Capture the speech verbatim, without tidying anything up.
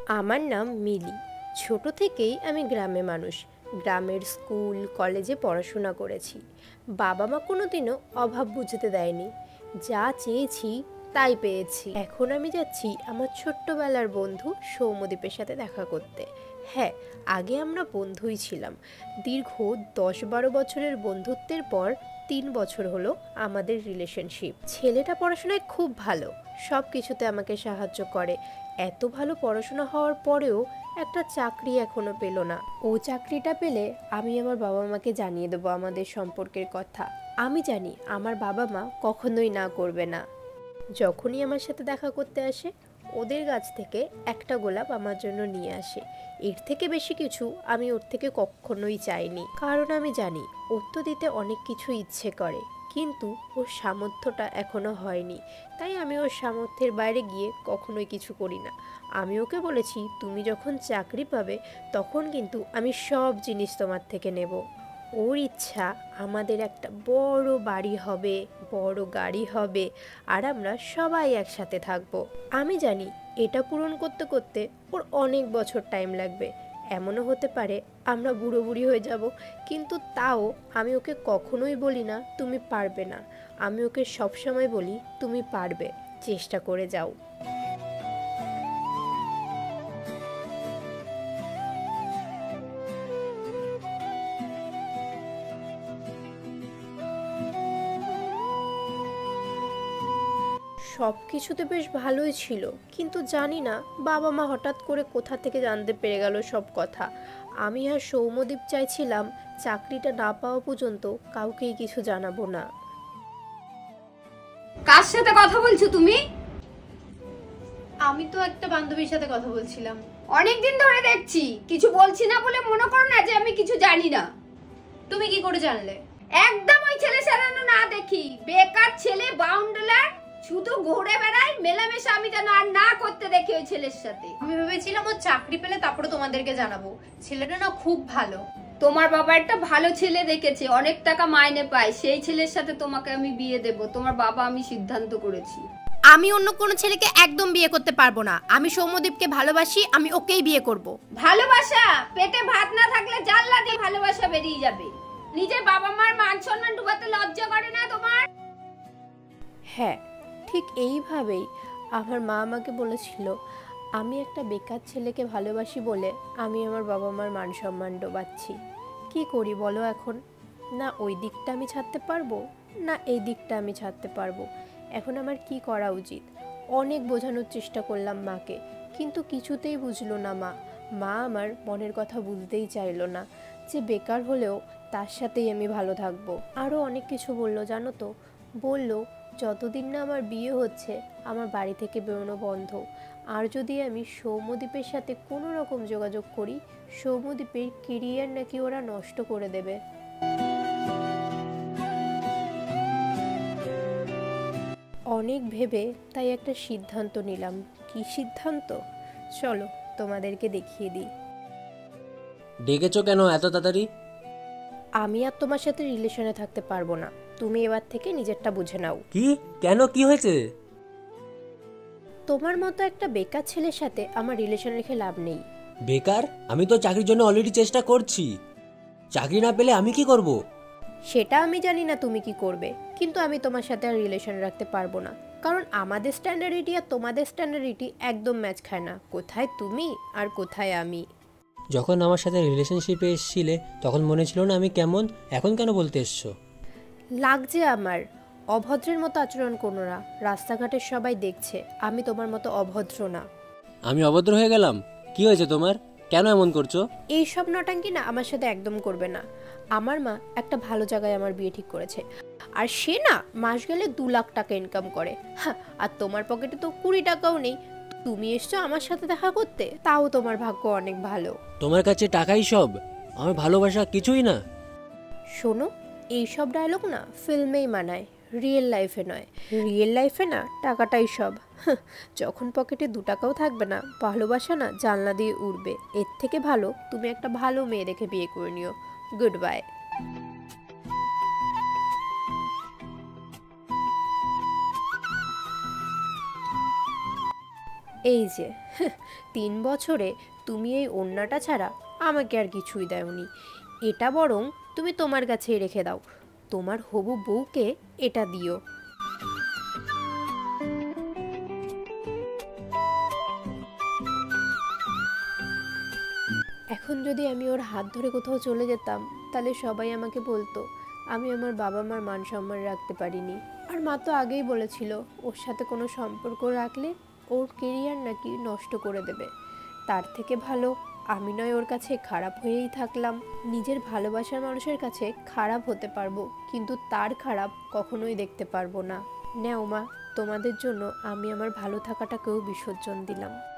আমার নাম মিলি। ছোট থেকেই আমি গ্রামে মানুষ। গ্রামের স্কুল কলেজে পড়াশোনা করেছি। বাবা মা কোনোদিনও অভাব বুঝতে দেয়নি। যা চেয়েছি তাই পেয়েছি। এখন আমি যাচ্ছি আমার ছোট্টবেলার বন্ধু সৌম্যদীপের সাথে দেখা করতে। হ্যাঁ, আগে আমরা বন্ধুই ছিলাম। দীর্ঘ দশ বারো বছরের বন্ধুত্বের পর তিন বছর হলো আমাদের রিলেশনশিপ। ছেলেটা পড়াশোনায় খুব ভালো, সব কিছুতে আমাকে সাহায্য করে। এত ভালো পড়াশোনা হওয়ার পরেও একটা চাকরি এখনো পেল না। ও চাকরিটা পেলে আমি আমার বাবা মাকে জানিয়ে দেবো আমাদের সম্পর্কের কথা। আমি জানি আমার বাবা মা কখনোই না করবে না। যখনই আমার সাথে দেখা করতে আসে ওদের গাছ থেকে একটা গোলাপ আমার জন্য নিয়ে আসে। এর থেকে বেশি কিছু আমি ওর থেকে কখনোই চাইনি, কারণ আমি জানি ওর তো দিতে অনেক কিছু ইচ্ছে করে, কিন্তু ওর সামর্থ্যটা এখনো হয়নি। তাই আমি ওর সামর্থ্যের বাইরে গিয়ে কখনোই কিছু করি না। আমি ওকে বলেছি, তুমি যখন চাকরি পাবে তখন কিন্তু আমি সব জিনিস তোমার থেকে নেব। ওর ইচ্ছা আমাদের একটা বড় বাড়ি হবে, বড় গাড়ি হবে, আর আমরা সবাই একসাথে থাকবো। আমি জানি এটা পূরণ করতে করতে ওর অনেক বছর টাইম লাগবে। এমনও হতে পারে আমরা বুড়ো বুড়ি হয়ে যাব, কিন্তু তাও আমি ওকে কখনোই বলি না তুমি পারবে না। আমি ওকে সবসময় বলি তুমি পারবে, চেষ্টা করে যাও। সব কিছুতে বেশ ভালোই ছিল, কিন্তু জানি না বাবা মা হঠাৎ করে কোথা থেকে জানতে পেরে গেল সব কথা। আমি আর সৌম্যদীপ চাইছিলাম চাকরিটা না পাওয়া পর্যন্ত কাউকেই কিছু জানাবো না। কার সাথে কথা বলছো তুমি? আমি তো একটা বান্ধবীর সাথে কথা বলছিলাম। অনেকদিন ধরে দেখছি, কিছু বলছি না বলে মনে করো না যে আমি কিছু জানি না। তুমি কি করে জানলে? একদম ওই ছেলে সারানো না দেখি, বেকার ছেলে, বাউন্ডার, শুধু ঘুরে বেড়াই, মেলামেশা আমি যেন আর না করতে দেখি ওই ছেলের সাথে। আমি ভেবেছিলাম ও চাকরি পেলে তারপরে তোমাদেরকে জানাবো। ছেলেটা না খুব ভালো। তোমার বাবা একটা ভালো ছেলে দেখেছে, অনেক টাকা মাইনে পায়, সেই ছেলের সাথে তোমাকে আমি বিয়ে দেব। তোমার বাবা আমি সিদ্ধান্ত করেছি। আমি অন্য কোনো ছেলেকে একদম বিয়ে করতে পারবো না। আমি সৌম্যদীপকে ভালোবাসি, আমি ওকেই বিয়ে করব। ভালোবাসা পেটে ভাত না থাকলে জানলা দিয়ে ভালোবাসা বেরিয়ে যাবে। নিজের বাবা মার মান সম্মান ডুবাতে লজ্জা করে না তোমার? হ্যাঁ, ঠিক এইভাবেই আমার মা আমাকে বলেছিল আমি একটা বেকার ছেলেকে ভালোবাসি বলে আমি আমার বাবা মার মান সম্মান ডোবাচ্ছি। কি করি বলো এখন? না ওই দিকটা আমি ছাড়তে পারবো, না এই দিকটা আমি ছাড়তে পারবো। এখন আমার কি করা উচিত? অনেক বোঝানোর চেষ্টা করলাম মাকে, কিন্তু কিছুতেই বুঝলো না মা। মা আমার মনের কথা বুঝতেই চাইলো না, যে বেকার হলেও তার সাথেই আমি ভালো থাকবো। আরও অনেক কিছু বললো জানো তো। বলল যতদিন না আমার বিয়ে হচ্ছে আমার বাড়ি থেকে বেরোনো বন্ধ। আর যদি আমি সৌম্যদীপের সাথে কোনো রকম যোগাযোগ করি, সৌম্যদীপের কেরিয়ার নাকি ওরা নষ্ট করে দেবে। অনেক ভেবে তাই একটা সিদ্ধান্ত নিলাম। কি সিদ্ধান্ত? চলো তোমাদেরকে দেখিয়ে দিই। ডেকেছো কেন এত তাড়াতাড়ি? আমি আর তোমার সাথে রিলেশনে থাকতে পারবো না। তুমি এবার থেকে নিজেরটা বুঝে নাও। কি? কেন, কি হয়েছে? তোমার মতো একটা বেকার ছেলের সাথে আমার রিলেশন রেখে লাভ নেই। বেকার? আমি তো চাকরির জন্য অলরেডি চেষ্টা করছি। চাকরি না পেলে আমি কি করব? সেটা আমি জানি না তুমি কি করবে, কিন্তু আমি তোমার সাথে আর রিলেশন রাখতে পারবো না। কারণ আমাদের স্ট্যান্ডার্ডিটি আর তোমাদের স্ট্যান্ডার্ডিটি একদম ম্যাচ খায় না। কোথায় তুমি আর কোথায় আমি। যখন আমার সাথে রিলেশনশিপে এসেছিলে তখন মনে ছিল না আমি কেমন? এখন কেন বলতে এসছো? লাগছে আমার। অভদ্রের মতো আচরণ করো না, রাস্তাঘাটের সবাই দেখছে আমি তোমার মতো অভদ্র না। আমি অভদ্র হয়ে গেলাম? কি হয়েছে তোমার? কেন এমন করছো? এই সব নটাঙ্কি না আমার সাথে একদম করবে না। আমার মা একটা ভালো জায়গায় আমার বিয়ে ঠিক করেছে, আর সে না মাস গেলে দু লাখ টাকা ইনকাম করে। হ্যাঁ, আর তোমার পকেটে তো কুড়ি টাকাও নেই। তুমি এসছো আমার সাথে দেখা করতে, তাও তোমার ভাগ্য অনেক ভালো। তোমার কাছে টাকাই সব? আমার ভালোবাসা কিছুই না? শোনো, এইসব ডায়লগ না ফিল্মেই মানায়, রিয়েল লাইফে নয়। রিয়েল লাইফে না টাকাটাই সব। যখন পকেটে দু টাকাও থাকবে না, ভালোবাসা না জানলা দিয়ে উড়বে। এর থেকে ভালো তুমি একটা ভালো মেয়ে দেখে বিয়ে করে নিও। Good bye. এই যে তিন বছরে তুমি এই ওড়নাটা ছাড়া আমাকে আর কিছুই দাওনি। এটা বরং তুমি তোমার কাছেই রেখে দাও, তোমার হবু বউকে এটা দিও। এখন যদি আমি ওর হাত ধরে কোথাও চলে যেতাম, তাহলে সবাই আমাকে বলতো আমি আমার বাবা মার মান সম্মান রাখতে পারিনি। আর মা তো আগেই বলেছিল ওর সাথে কোনো সম্পর্ক রাখলে ওর কেরিয়ার নাকি নষ্ট করে দেবে। তার থেকে ভালো আমি নয় ওর কাছে খারাপ হয়েই থাকলাম। নিজের ভালোবাসার মানুষের কাছে খারাপ হতে পারবো, কিন্তু তার খারাপ কখনোই দেখতে পারবো না। নেও মা, তোমাদের জন্য আমি আমার ভালো থাকাটাকেও বিসর্জন দিলাম।